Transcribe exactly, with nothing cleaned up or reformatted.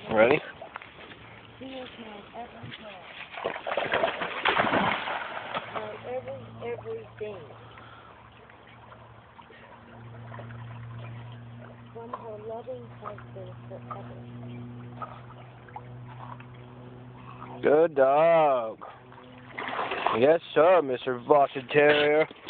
Ready? He is my everything. My every, everything. From her loving husband forever. Good dog. Yes, sir, Mister Boston Terrier.